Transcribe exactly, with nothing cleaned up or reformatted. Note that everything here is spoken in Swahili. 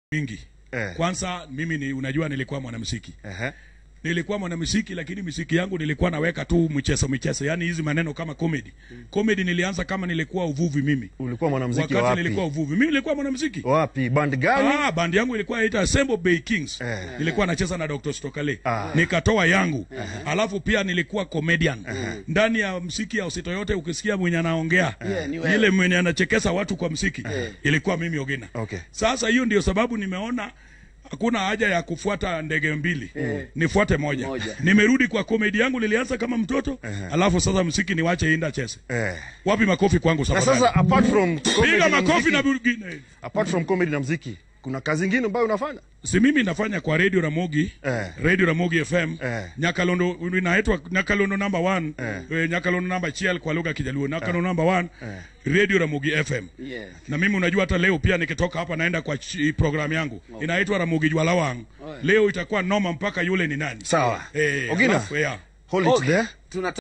mingi. Eh. Kwanza mimi ni unajua nilikuwa mwanamuziki. Ehe. Nilikuwa mwanamuziki lakini muziki yangu nilikuwa naweka tu mchezo mchezo. Yaani hizi maneno kama comedy. Mm. Comedy nilianza kama nilikuwa uvuvi mimi. Ulikuwa mwanamuziki wapi? Wakati nilikuwa uvuvi. Mimi nilikuwa mwanamuziki. Wapi? Band gani? Ah, band yangu ilikuwa inaitwa Assemble Bay Kings. Eh. Nilikuwa nacheza na Doctor Stokale. Ah. Nikatoa yangu. Eh. Alafu pia nilikuwa comedian. Eh. Ndani ya muziki ya Usito yote ukisikia mwenye anaongea, eh. ile mwenye anachekesha watu kwa muziki, eh. ilikuwa mimi Ogina. Okay. Sasa hiyo ndio sababu nimeona hakuna haja ya kufuata ndege mbili. Mm. Nifuate moja. moja. Nimerudi kwa comedy yangu nilianza kama mtoto, uh-huh. Alafu sasa muziki niwache inda chese. Eh. Wapi makofi kwangu sasa? Na sasa apart from comedy piga makofi na burudani. Apart from comedy na muziki, kuna kazi nyingine ambayo unafanya? Si mimi nafanya kwa Radio Ramogi, eh. Radio Ramogi F M, eh. Nyakalondo inaitwa Nyakalondo number one, eh. Nyakalondo number chiel kwa lugha ya Kijaluo, Nyakalondo number one, eh. Radio Ramogi F M. Yeah. Na mimi unajua hata leo pia nikitoka hapa naenda kwa program yangu, oh. Inaitwa Ramogi Jwalawang. Oh. Leo itakuwa noma mpaka yule ni nani. Sawa. Eh, Ogina, yeah. hold it okay. there. Tuna